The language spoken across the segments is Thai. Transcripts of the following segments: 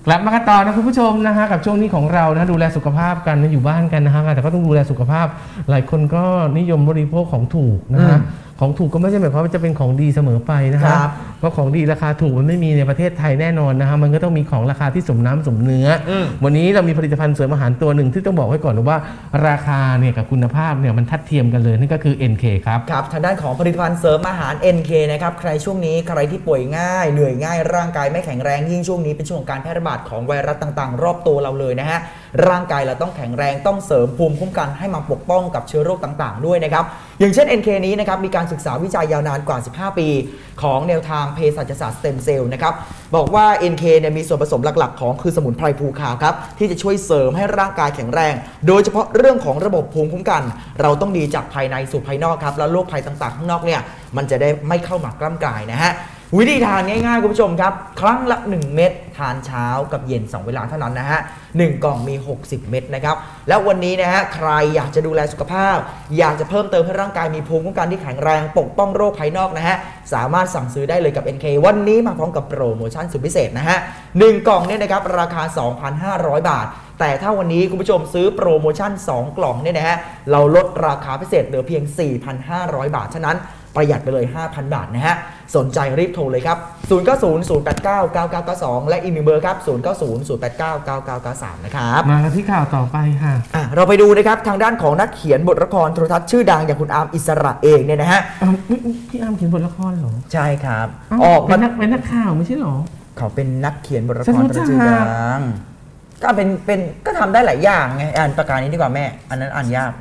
กลับมากันต่อนะคุณผู้ชมนะฮะกับช่วงนี้ของเรานะดูแลสุขภาพกันนะอยู่บ้านกันนะฮะแต่ก็ต้องดูแลสุขภาพหลายคนก็นิยมบริโภคของถูกนะฮะของถูกก็ไม่ใช่หมายความว่าจะเป็นของดีเสมอไปนะฮะเพราะของดีราคาถูกมันไม่มีในประเทศไทยแน่นอนนะฮะมันก็ต้องมีของราคาที่สมน้ำสมเนื้อวันนี้เรามีผลิตภัณฑ์เสริมอาหารตัวหนึ่งที่ต้องบอกไว้ก่อนว่าราคาเนี่ยกับคุณภาพเนี่ยมันทัดเทียมกันเลยนั่นก็คือ NK ครับครับทางด้านของผลิตภัณฑ์เสริมอาหาร NK นะครับใครช่วงนี้ใครที่ป่วยง่ายเหนื่อยง่ายร่างกายไม่แข็งแรงยิ่งช่วงนี้เป็นช่วงการแพร่ระบาดของไวรัสต่างๆรอบตัวเราเลยนะฮะร่างกายเราต้องแข็งแรงต้องเสริมภูมิคุ้มกันให้มาปกป้องกับเชื้อโรคต่างๆด้วยนะครับอย่างเช่น NK นี้นะครับมีการศึกษาวิจัยยาวนานกว่า15ปีของแนวทางเภสัชศาสตร์สเต็มเซลล์นะครับบอกว่า NK เนี่ยมีส่วนผสมหลักๆของคือสมุนไพรภูคาวครับที่จะช่วยเสริมให้ร่างกายแข็งแรงโดยเฉพาะเรื่องของระบบภูมิคุ้มกันเราต้องดีจากภายในสู่ภายนอกครับแล้วโรคภัยต่างๆข้างนอกเนี่ยมันจะได้ไม่เข้ามากล้ำกายนะฮะวิธีทานง่ายๆคุณผู้ชมครับครั้งละ1เม็ดทานเช้ากับเย็น2เวลาเท่านั้นนะฮะ1กล่องมี60เม็ดนะครับแล้ววันนี้นะฮะใครอยากจะดูแลสุขภาพอยากจะเพิ่มเติมให้ร่างกายมีภูมิคุ้มกันที่แข็งแรงปกป้องโรคภายนอกนะฮะสามารถสั่งซื้อได้เลยกับ NK วันนี้มาพร้อมกับโปรโมชั่นสุดพิเศษนะฮะ1กล่องเนี่ยนะครับราคา 2,500 บาทแต่ถ้าวันนี้คุณผู้ชมซื้อโปรโมชั่น2กล่องเนี่ยนะฮะเราลดราคาพิเศษเหลือเพียง 4,500 บาทเท่านั้นประหยัดไปเลย 5,000 บาทนะฮะสนใจรีบโทรเลยครับ 0900899992 และอีกหนึ่งเบอร์ครับ 0900899993 นะครับมาที่ข่าวต่อไปค่ะเราไปดูนะครับทางด้านของนักเขียนบทละครโทรทัศน์ชื่อดังอย่างคุณอาร์มอิสระเองเนี่ยนะฮะพี่อาร์มเขียนบทละครเหรอใช่ครับออกเป็นนักข่าวไม่ใช่หรอเขาเป็นนักเขียนบทละครชื่อดังก็เป็นก็ทำได้หลายอย่างไงอ่านประกาศนี้ดีกว่าแม่อันนั้นอ่านยาก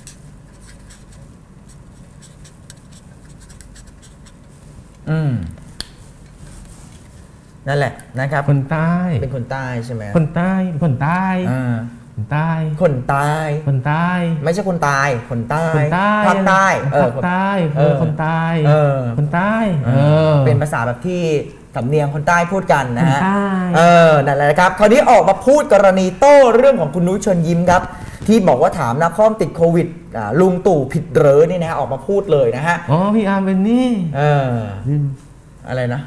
นั่นแหละนะครับคนใต้เป็นคนใต้ใช่ไหมคนใต้คนใต้คนใต้คนใต้คนใต้ไม่ใช่คนตายคนใต้ภาคใต้คนใต้คนใต้คนใต้เป็นภาษาแบบที่สำเนียงคนใต้พูดกันนะฮะนั่นแหละครับคราวนี้ออกมาพูดกรณีโต้เรื่องของคุณนุ้ยเชิญยิ้มครับที่บอกว่าถามนักคอมติดโควิดลุงตู่ผิดเหรอนี่นะฮะออกมาพูดเลยนะฮะอ๋อพี่อาร์มเป็นนี่อะไรนะ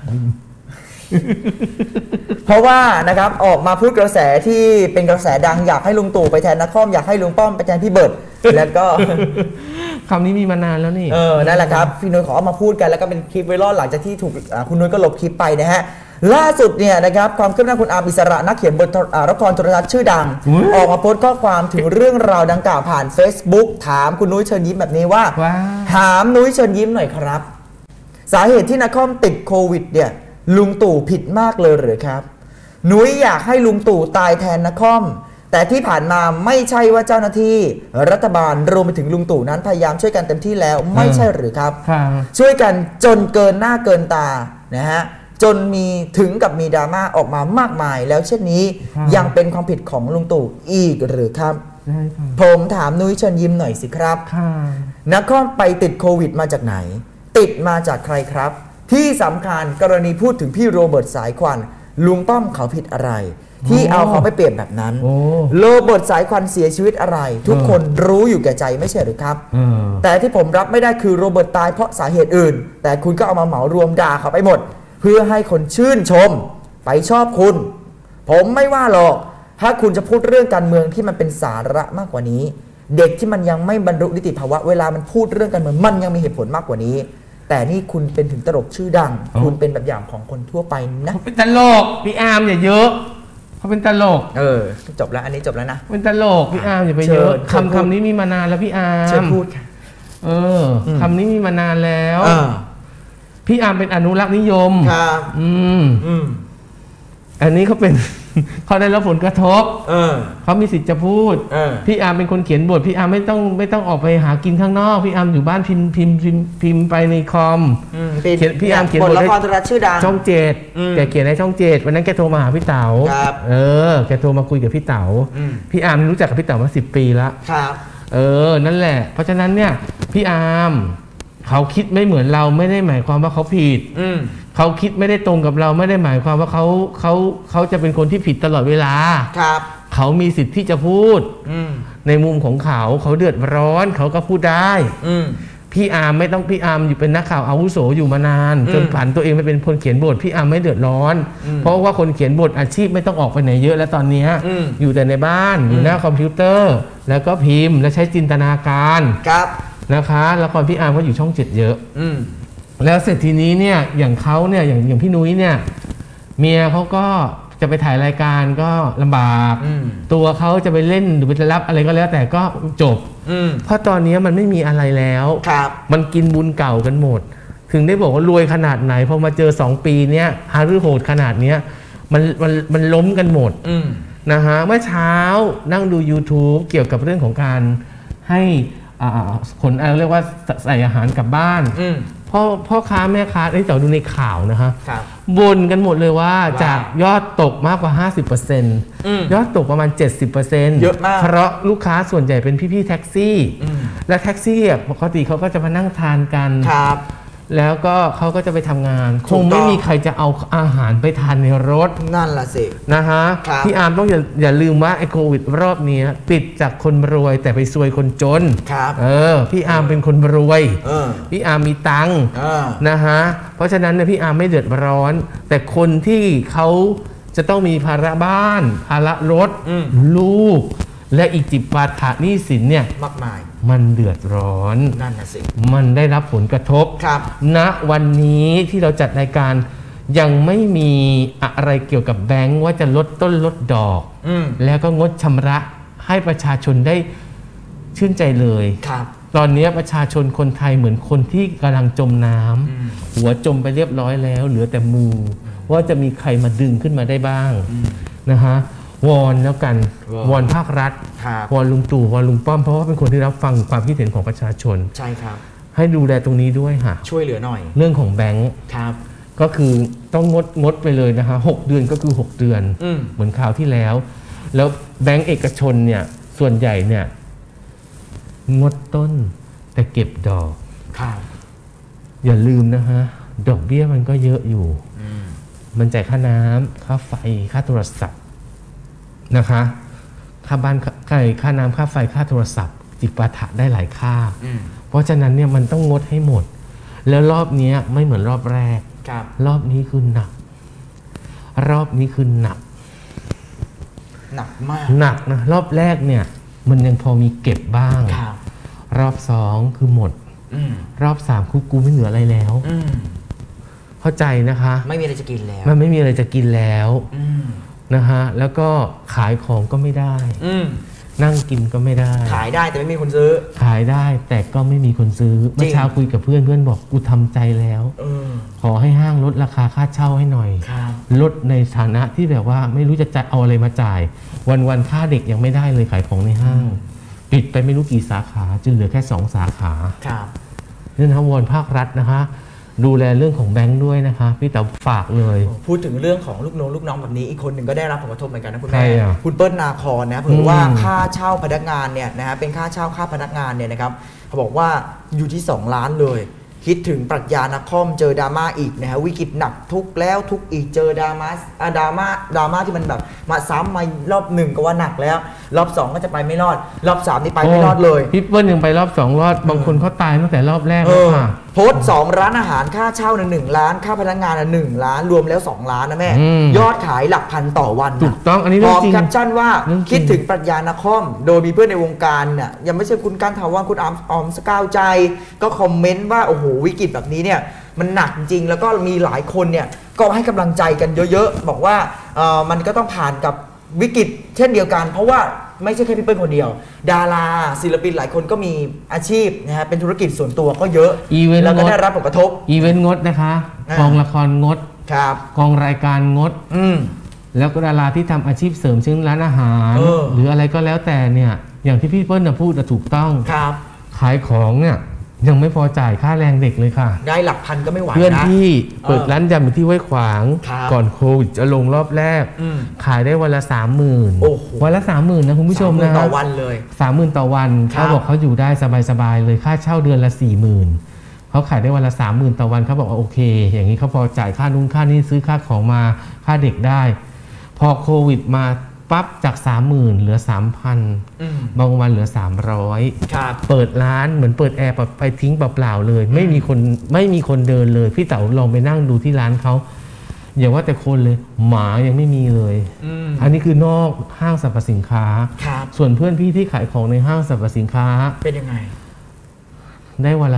เพราะว่านะครับออกมาพูดกระแสที่เป็นกระแสดังอยากให้ลุงตู่ไปแทนนักคอมอยากให้ลุงป้อมไปแทนพี่เบิร์ดแล้วก็คำนี้มีมานานแล้วนี่นั่นแหละครับพี่นุ้ยขอเอามาพูดกันแล้วก็เป็นคลิปไวรัลหลังจากที่ถูกคุณนุ้ยก็ลบคลิปไปนะฮะล่าสุดเนี่ยนะครับความคืบหน้าคุณอาร์มอิสระนักเขียนบทละครโทรทัศน์ชื่อดังออกมาโพสต์ข้อความถึงเรื่องราวดังกล่าวผ่าน Facebook ถามคุณนุ้ยเชิญยิ้มแบบนี้ว่าถามนุ้ยเชิญยิ้มหน่อยครับสาเหตุที่นักคอมติดโควิดเนี่ยลุงตู่ผิดมากเลยหรือครับนุ้ยอยากให้ลุงตู่ตายแทนนักคอมแต่ที่ผ่านมาไม่ใช่ว่าเจ้าหน้าที่รัฐบาลรวมไปถึงลุงตู่นั้นพยายามช่วยกันเต็มที่แล้วไม่ใช่หรือครับช่วยกันจนเกินหน้าเกินตานะฮะจนมีถึงกับมีดราม่าออกมามากมายแล้วเช่นนี้ยังเป็นความผิดของลุงตู่อีกหรือครับผมถามนุ้ยเชิญยิ้มหน่อยสิครับนักคอมไปติดโควิดมาจากไหนติดมาจากใครครับที่สำคัญกรณีพูดถึงพี่โรเบิร์ตสายควันลุงป้อมเขาผิดอะไรที่เอาเขาไปเปรียบแบบนั้นโรเบิร์ตสายควันเสียชีวิตอะไรทุกคนรู้อยู่แก่ใจไม่ใช่หรือครับแต่ที่ผมรับไม่ได้คือโรเบิร์ตตายเพราะสาเหตุอื่นแต่คุณก็เอามาเหมารวมด่าเขาไปหมดเพื่อให้คนชื่นชมไปชอบคุณผมไม่ว่าหรอกถ้าคุณจะพูดเรื่องการเมืองที่มันเป็นสาระมากกว่านี้เด็กที่มันยังไม่บรรลุนิติภาวะเวลามันพูดเรื่องการเมืองมันยังมีเหตุผลมากกว่านี้แต่นี่คุณเป็นถึงตลกชื่อดังคุณเป็นแบบอย่างของคนทั่วไปนะเป็นตลกพี่อาร์มอย่าเยอะเขาเป็นตลกจบแล้วอันนี้จบแล้วนะเป็นตลกพี่อาร์มอย่าไปเยอะคำนี้มีมานานแล้วพี่อาร์มเชิญพูดคำนี้มีมานานแล้วพี่อาร์มเป็นอนุรักษ์นิยมครับอันนี้เขาเป็น เขาได้รับผลกระทบเขามีสิทธิ์จะพูดพี่อาร์มเป็นคนเขียนบทพี่อาร์มไม่ต้องออกไปหากินข้างนอกพี่อาร์มอยู่บ้านพิมพ์ไปในคอมพี่อาร์มเขียนบทละครโทรทัศน์ชื่อดังช่อง7แกเขียนในช่อง7วันนั้นแกโทรมาหาพี่เต๋าแกโทรมาคุยกับพี่เต๋าพี่อาร์มรู้จักกับพี่เต๋ามา10 ปีแล้วนั่นแหละเพราะฉะนั้นเนี่ยพี่อาร์มเขาคิดไม่เหมือนเราไม่ได้หมายความว่าเขาผิดเขาคิดไม่ได้ตรงกับเราไม่ได้หมายความว่าเขาจะเป็นคนที่ผิดตลอดเวลาเขามีสิทธิ์ที่จะพูดในมุมของเขาเดือดร้อนเขาก็พูดได้พี่อาร์มไม่ต้องพี่อาร์มอยู่เป็นนักข่าวอาวุโสอยู่มานานจนผันตัวเองไปเป็นคนเขียนบทพี่อาร์มไม่เดือดร้อนเพราะว่าคนเขียนบทอาชีพไม่ต้องออกไปไหนเยอะแล้วตอนนี้อยู่แต่ในบ้านอยู่หน้าคอมพิวเตอร์แล้วก็พิมพ์และใช้จินตนาการนะคะละครพี่อาร์มก็อยู่ช่อง7เยอะแล้วเสร็จทีนี้เนี่ยอย่างเขาเนี่ยอย่างพี่นุ้ยเนี่ยเมียเขาก็จะไปถ่ายรายการก็ลำบากตัวเขาจะไปเล่นหรือไปรับอะไรก็แล้วแต่ก็จบเพราะตอนนี้มันไม่มีอะไรแล้วมันกินบุญเก่ากันหมดถึงได้บอกว่ารวยขนาดไหนพอมาเจอ2 ปีเนี้ยฮารือโหดขนาดเนี้ยมันล้มกันหมดนะฮะเมื่อเช้านั่งดู YouTube เกี่ยวกับเรื่องของการให้คนเรียกว่าใส่อาหารกลับบ้านพ่อค้าแม่ค้าได้แต่ดูในข่าวนะฮะบ่นกันหมดเลยว่าจากยอดตกมากกว่า 50% ยอดตกประมาณ 70% เยอะมากเพราะลูกค้าส่วนใหญ่เป็นพี่ๆแท็กซี่และแท็กซี่ปกติเขาก็จะมานั่งทานกันแล้วก็เขาก็จะไปทำงานคงไม่มีใครจะเอาอาหารไปทานในรถนั่นล่ะสินะฮะพี่อาร์มต้องอย่าลืมว่าไอ้โควิดรอบนี้ปิดจากคนรวยแต่ไปซวยคนจนพี่อาร์มเป็นคนรวยพี่อาร์มมีตังค์นะฮะเพราะฉะนั้นเนี่ยพี่อาร์มไม่เดือดร้อนแต่คนที่เขาจะต้องมีภาระบ้านภาระรถลูกและอีกจิปาถะหนี้สินเนี่ยมากมายมันเดือดร้อนนั่นน่ะสิมันได้รับผลกระทบณวันนี้ที่เราจัดรายการยังไม่มีอะไรเกี่ยวกับแบงก์ว่าจะลดต้นลดดอกแล้วก็งดชำระให้ประชาชนได้ชื่นใจเลยตอนนี้ประชาชนคนไทยเหมือนคนที่กำลังจมน้ำหัวจมไปเรียบร้อยแล้วเหลือแต่มือว่าจะมีใครมาดึงขึ้นมาได้บ้างนะฮะวอนแล้วกันวอนภาครัฐวอนลุงตู่วอนลุงป้อมเพราะว่าเป็นคนที่รับฟังความคิดเห็นของประชาชนใช่ครับให้ดูแลตรงนี้ด้วยค่ะช่วยเหลือหน่อยเรื่องของแบงค์ก็คือต้องงดไปเลยนะคะ6 เดือนก็คือ6 เดือนเหมือนคราวที่แล้วแบงค์เอกชนเนี่ยส่วนใหญ่เนี่ยงดต้นแต่เก็บดอกอย่าลืมนะฮะดอกเบี้ยมันก็เยอะอยู่มันจ่ายค่าน้ำค่าไฟค่าโทรศัพท์นะคะค่าบ้านค่าน้ำค่าไฟค่าโทรศัพท์จิปาถะได้หลายค่าเพราะฉะนั้นเนี่ยมันต้องงดให้หมดแล้วรอบนี้ไม่เหมือนรอบแรกรอบนี้คือหนักรอบนี้คือหนักมากหนักนะรอบแรกเนี่ยมันยังพอมีเก็บบ้างรอบ2คือหมดรอบ3คือกูไม่เหลืออะไรแล้วเข้าใจนะคะไม่มีอะไรจะกินแล้วมันไม่มีอะไรจะกินแล้วนะฮะแล้วก็ขายของก็ไม่ได้นั่งกินก็ไม่ได้ขายได้แต่ไม่มีคนซื้อขายได้แต่ก็ไม่มีคนซื้อเมื่อเช้าคุยกับเพื่อนบอกกูทำใจแล้วขอให้ห้างลดราคาค่าเช่าให้หน่อยลดในฐานะที่แบบว่าไม่รู้จะเอาอะไรมาจ่ายวันค่าเด็กยังไม่ได้เลยขายของในห้างปิดไปไม่รู้กี่สาขาจนเหลือแค่2 สาขานี่นะวอนภาครัฐนะคะดูแลเรื่องของแบงค์ด้วยนะคะพี่เต๋อฝากเลยพูดถึงเรื่องของลูกน้องแบบนี้อีกคนหนึ่งก็ได้รับผลกระทบเหมือนกันนะคุณแม่คุณเปิ้ลนาครนะเผยว่าค่าเช่าพนักงานเนี่ยนะฮะเป็นค่าเช่าค่าพนักงานเนี่ยนะครับเขาบอกว่าอยู่ที่2 ล้านเลยคิดถึงปรัชญานักคอมเจอดราม่าอีกนะฮะวิกฤตหนักทุกแล้วทุกอีกเจอดราม่าที่มันแบบมาซ้ำมารอบ1ก็ว่าหนักแล้วรอบ2ก็จะไปไม่รอดรอบ3นี่ไปไม่รอดเลยพี่เปิ้ลยังไปรอบ2รอดบางคนเขาตายตั้งแต่รอบแรกแล้วค่ะโพสต์2 ร้านอาหารค่าเช่า1 ล้านค่าพนักงาน1 ล้านรวมแล้ว2 ล้านนะแม่ยอดขายหลักพันต่อวันถูกต้องอันนี้พร้อมแคปชั่นว่าคิดถึงปรัชญานักคอมโดยมีเพื่อนในวงการเนี่ยยังไม่ใช่คุณการถาวรคุณออมสกาวใจก็คอมเมนต์ว่าโอ้โหวิกฤตแบบนี้เนี่ยมันหนักจริงแล้วก็มีหลายคนเนี่ยก็ให้กำลังใจกันเยอะๆบอกว่ามันก็ต้องผ่านกับวิกฤตเช่นเดียวกันเพราะว่าไม่ใช่แค่พี่เปิ้ลคนเดียวดาราศิลปินหลายคนก็มีอาชีพนะฮะเป็นธุรกิจส่วนตัวก็เยอะแล้วก็ได้รับผลกระทบอีเวนต์งดนะคะกองละครงด กองรายการงดแล้วก็ดาราที่ทำอาชีพเสริมเช่นร้านอาหารหรืออะไรก็แล้วแต่เนี่ยอย่างที่พี่เปิ้ลพูดถูกต้องขายของเนี่ยยังไม่พอจ่ายค่าแรงเด็กเลยค่ะได้หลักพันก็ไม่ไหวนะเพื่อนที่เปิดร้านยำอยู่ที่ห้วยขวางก่อนโควิดจะลงรอบแรกขายได้วันละ 30,000 วันละ 30,000 นะคุณผู้ชมนะต่อวันเลย 30,000 ต่อวันเขาบอกเขาอยู่ได้สบายๆเลยค่าเช่าเดือนละ 40,000เขาขายได้วันละ 30,000 ต่อวันเขาบอกว่าโอเคอย่างนี้เขาพอจ่ายค่านุ่งค่านี่ซื้อค่าของมาค่าเด็กได้พอโควิดมาปั๊บจาก 30,000 เหลือ 3,000 บางวันเหลือ 300 ครับเปิดร้านเหมือนเปิดแอร์ไปทิ้งเปล่าๆเลยไม่มีคนเดินเลยพี่เต๋าลองไปนั่งดูที่ร้านเขาอย่าว่าแต่คนเลยหมายังไม่มีเลยอันนี้คือนอกห้างสรรพสินค้าส่วนเพื่อนพี่ที่ขายของในห้างสรรพสินค้าเป็นยังไงได้วันละ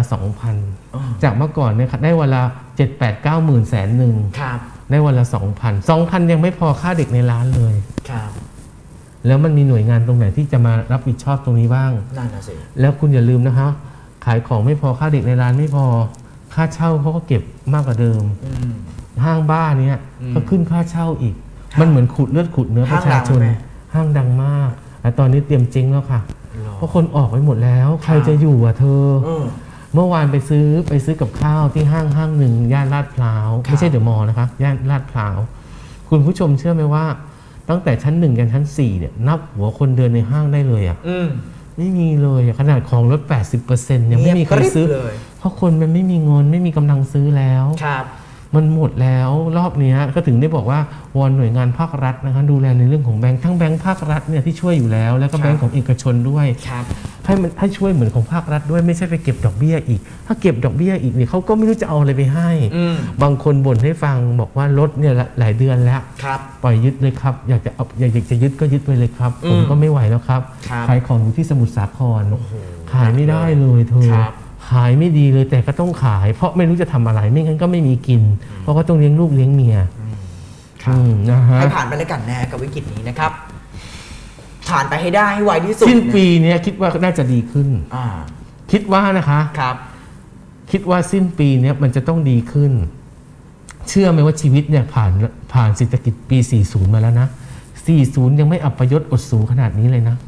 2,000 จากเมื่อก่อนเนี่ยได้วันละ 7-8-9 หมื่นแสนหนึ่งได้วันละ 2,000 ยังไม่พอค่าเด็กในร้านเลยแล้วมันมีหน่วยงานตรงไหนที่จะมารับผิดชอบตรงนี้บ้างนั่นน่ะสิแล้วคุณอย่าลืมนะคะขายของไม่พอค่าเด็กในร้านไม่พอค่าเช่าเขาก็เก็บมากกว่าเดิมห้างบ้านเนี้ยก็ขึ้นค่าเช่าอีกมันเหมือนขุดเลือดขุดเนื้อประชาชนห้างดังมากแต่ตอนนี้เตรียมเจ๊งแล้วค่ะเพราะคนออกไปหมดแล้วใครจะอยู่อ่ะเธอเมื่อวานไปซื้อกับข้าวที่ห้างหนึ่งย่านลาดพร้าวไม่ใช่เดอะมอลล์นะคะย่านลาดพร้าวคุณผู้ชมเชื่อไหมว่าตั้งแต่ชั้น1ยันชั้น4เนี่ยนับหัวคนเดินในห้างได้เลยอ่ะไม่มีเลยขนาดของลด 80% ยังไม่มีใครซื้อเพราะคนมันไม่มีเงินไม่มีกำลังซื้อแล้วมันหมดแล้วรอบนี้ก็ถึงได้บอกว่าวอนหน่วยงานภาครัฐนะคะดูแลในเรื่องของแบงค์ทั้งแบงค์ภาครัฐเนี่ยที่ช่วยอยู่แล้วแล้วก็แบงค์ของเอกชนด้วยให้ช่วยเหมือนของภาครัฐด้วยไม่ใช่ไปเก็บดอกเบี้ยอีกถ้าเก็บดอกเบี้ยอีกเนี่ยเขาก็ไม่รู้จะเอาอะไรไปให้บางคนบ่นให้ฟังบอกว่ารถเนี่ยหลายเดือนแล้วปล่อยยึดเลยครับอยากจะยึดก็ยึดไปเลยครับผมก็ไม่ไหวแล้วครับขายของอยู่ที่สมุทรสาครขายไม่ได้เลยเธอขายไม่ดีเลยแต่ก็ต้องขายเพราะไม่รู้จะทำอะไรไม่งั้นก็ไม่มีกินเพราะก็ต้องเลี้ยงลูกเลี้ยงเมียให้ผ่านไปแล้วกันแน่กับวิกฤตนี้นะครับผ่านไปให้ได้ให้ไวที่สุดสิ้นปีนี้คิดว่าน่าจะดีขึ้นคิดว่านะคะคิดว่าสิ้นปีนี้มันจะต้องดีขึ้นเชื่อไหมว่าชีวิตเนี่ยผ่านเศรษฐกิจปี 40 มาแล้วนะ 40 ยังไม่อัปยศอดสูขนาดนี้เลยนะ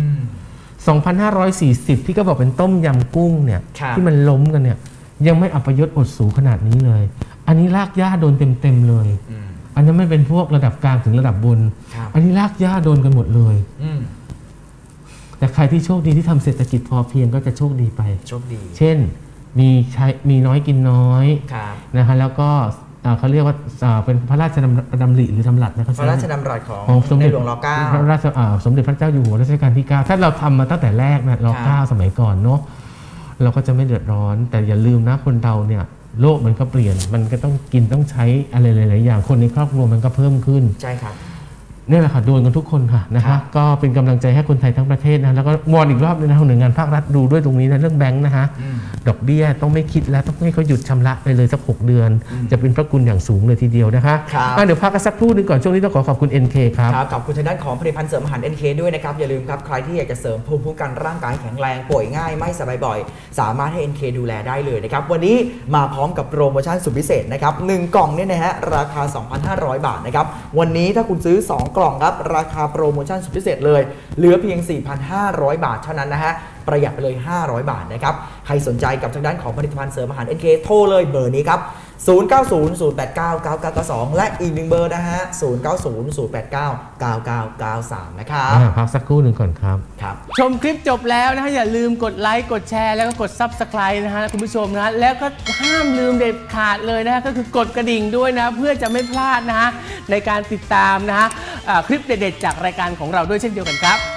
2540 ที่ก็บอกเป็นต้มยำกุ้งเนี่ยที่มันล้มกันเนี่ยยังไม่อัปยศอดสูขนาดนี้เลยอันนี้ลากย่าโดนเต็มเลยอันนั้นไม่เป็นพวกระดับกลางถึงระดับบนอันนี้ลากย่าโดนกันหมดเลยแต่ใครที่โชคดีที่ทำเศรษฐกิจพอเพียงก็จะโชคดีไปโชคดีเช่นมีน้อยกินน้อยนะคะแล้วก็เขาเรียกว่าเป็นพระราชดำริหรือดำรัสนะครับพระราชดำรัสของสมเด็จหลวงร.9 พระราชสมเด็จพระเจ้าอยู่หัวรัชกาลที่ 9ถ้าเราทำมาตั้งแต่แรกนะร.9สมัยก่อนเนาะเราก็จะไม่เดือดร้อนแต่อย่าลืมนะคนเราเนี่ยโลกมันก็เปลี่ยนมันก็ต้องกินต้องใช้อะไรหลายๆอย่างคนในครอบครัวมันก็เพิ่มขึ้นใช่ครับนี่แหละค่ะโดนกันทุกคนค่ะนะคะก็เป็นกำลังใจให้คนไทยทั้งประเทศนะแล้วก็วอนอีกรอบนึงนะหน่วยงานภาครัฐดูด้วยตรงนี้นะเรื่องแบงค์นะคะดอกเบี้ยต้องไม่คิดแล้วต้องให้เขาหยุดชำระไปเลยสัก6 เดือนจะเป็นพระคุณอย่างสูงเลยทีเดียวนะคะเดี๋ยวพักกันสักครู่นึงก่อนช่วงนี้ต้องขอบคุณ NK ครับขอบคุณทางด้านของผลิตภัณฑ์เสริมอาหาร NK ด้วยนะครับอย่าลืมครับใครที่อยากจะเสริมภูมิคุ้มกันร่างกายแข็งแรงป่วยง่ายไม่สบายบ่อยสามารถให้ NK ดูแลได้เลยนะครับวันนี้มาพร้อมกับโปรโมชั่นสุดพิเศษนะครับ1 กล่องเนี่ยนะฮะราคา 2,500 บาทนะครับวันนี้ถ้าคุณซื้อ2 กล่องครับราคาโปรโมชั่นสุดพิเศษเลยเหลือเพียง 4,500 บาทเท่านั้นนะฮะประหยัดไปเลย500 บาทนะครับใครสนใจกับทางด้านของผลิตภัณฑ์เสริมอาหาร NK โทรเลยเบอร์นี้ครับ0900899992และอีก1เบอร์นะฮะ0900899993นะครับพักสักครู่หนึ่งก่อนครับชมคลิปจบแล้วนะฮะอย่าลืมกดไลค์กดแชร์แล้วก็กด Subscribe นะฮะคุณผู้ชมนะแล้วก็ห้ามลืมเด็ดขาดเลยนะฮะก็คือกดกระดิ่งด้วยนะเพื่อจะไม่พลาดนะฮะในการติดตามนะฮะคลิปเด็ดๆจากรายการของเราด้วยเช่นเดียวกันครับ